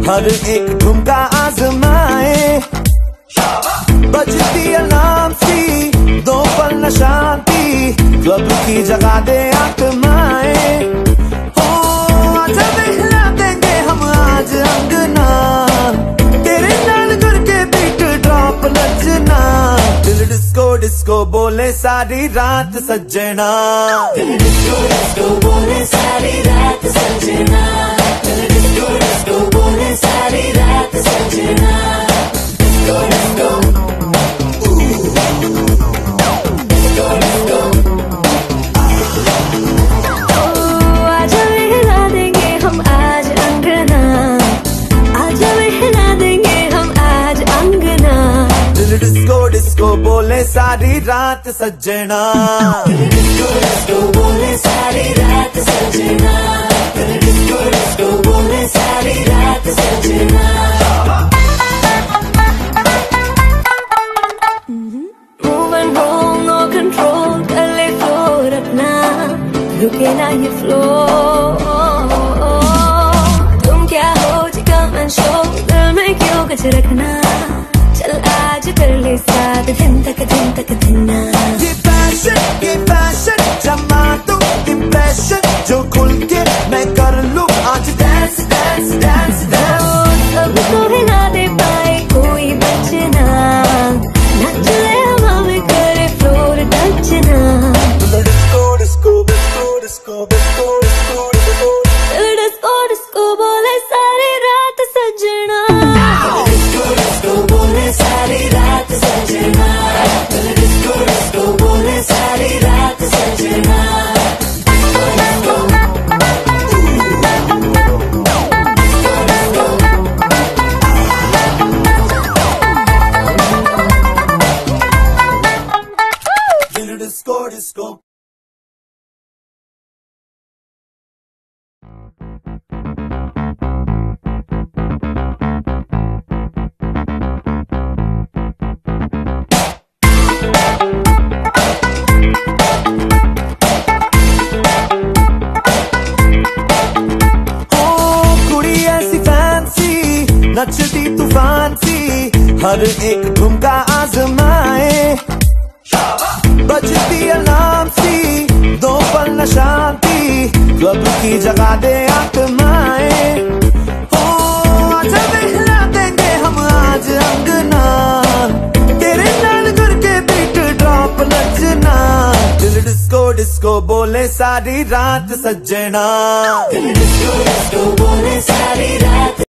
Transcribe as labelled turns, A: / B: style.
A: हर एक ठुमका आजमाए, बजती अलार्म सी दो पल न शांति, क्लब की जगह दे आत्माएं। हो आजा हिला देंगे हम आज अंगना, तेरे नाल करके बीट ड्रॉप नचना। दिल डिस्को डिस्को बोले सारी रात सजना, दिल डिस्को डिस्को बोले सारी रात सजना, दिल डिस्को डिस्को बोले सारी रात सजना। डिस्को डिस्को डिस्को डिस्को बोले सारी रात सजना, डिस्को डिस्को बोले सारी रात सजना, डिस्को डिस्को बोले सारी रात सजना।
B: Moving home, no control, कर ले फ्लोर अपना, रुके ना ये फ्लोर। तुम क्या हो जी कम एंड शो, दिल में क्यों कुछ रखना, चल आज कर ले साथ दिन तक दिन।
A: ये फैशन जमा दूं इम्प्रेशन, जो खुल के मैं कर लूं आज डांस डांस डांस डांस।
B: सबको हिला दे पाए कोई बचना, नच ले हवा में करे फ्लोर टचना।
A: Disco disco disco disco disco disco disco
B: disco disco बोले सारी रात सजना,
A: डिस्को डिस्को बोले सारी रात सजना, डिस्को डिस्को बोले सारी रात सजना। डिस्को डिस्को नचती तूफान सी, हर एक ठुमका आजमाए, बजती अलार्म सी दो पल न शांति, क्लब की जगह दे आत्माएं। हो आजा हिला देंगे हम आज अंगना, तेरे नाल करके बीट ड्रॉप नचना। दिल डिस्को डिस्को बोले सारी रात सजना, दिल डिस्को डिस्को बोले सारी रात।